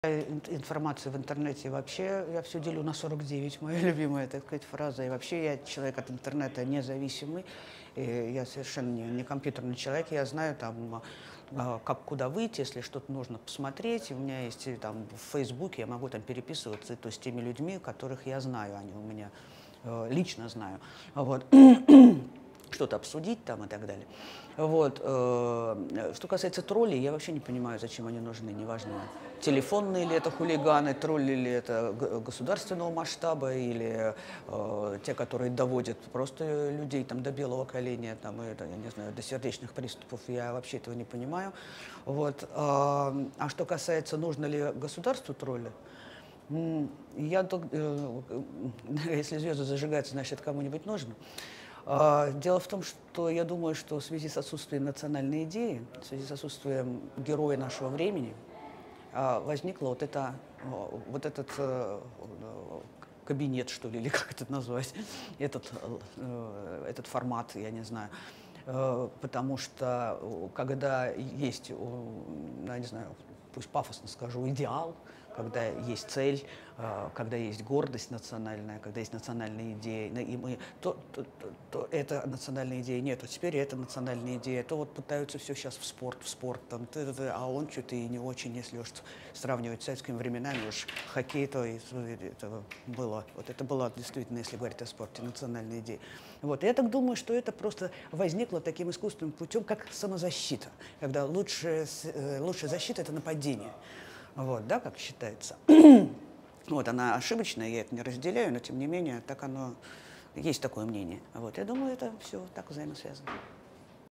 Информации в интернете вообще я все делю на 49, моя любимая, так сказать, фраза. И вообще я человек от интернета независимый. И я совершенно не компьютерный человек. Я знаю там, как куда выйти, если что-то нужно посмотреть. И у меня есть там в Фейсбуке, я могу там переписываться то с теми людьми, которых я знаю, они у меня лично знаю. Вот. Что-то обсудить там и так далее. Вот. Что касается троллей, я вообще не понимаю, зачем они нужны, неважно, телефонные ли это хулиганы, тролли ли это государственного масштаба, или те, которые доводят просто людей там, до белого коленя, там, это, я не знаю, до сердечных приступов, я вообще этого не понимаю. Вот. А что касается, нужно ли государству тролли, я, если звезды зажигаются, значит, кому-нибудь нужно. Дело в том, что я думаю, что в связи с отсутствием национальной идеи, в связи с отсутствием героя нашего времени, возникла вот этот кабинет, что ли, или как это назвать, этот формат, я не знаю. Потому что когда есть, я не знаю, пусть пафосно скажу, идеал, когда есть цель, когда есть гордость национальная, когда есть национальная идея, и то эта национальная идея нет. А теперь это национальная идея. То вот пытаются все сейчас в спорт, там, а он что-то и не очень, если уж сравнивать с советскими временами, уж хоккей, то это было. Вот это была действительно, если говорить о спорте, национальная идея. Вот. Я так думаю, что это просто возникло таким искусственным путем, как самозащита, когда лучшая защита – это нападение. Вот, да, как считается. Вот, она ошибочная, я это не разделяю, но тем не менее, так оно, есть такое мнение. Вот, я думаю, это все так взаимосвязано.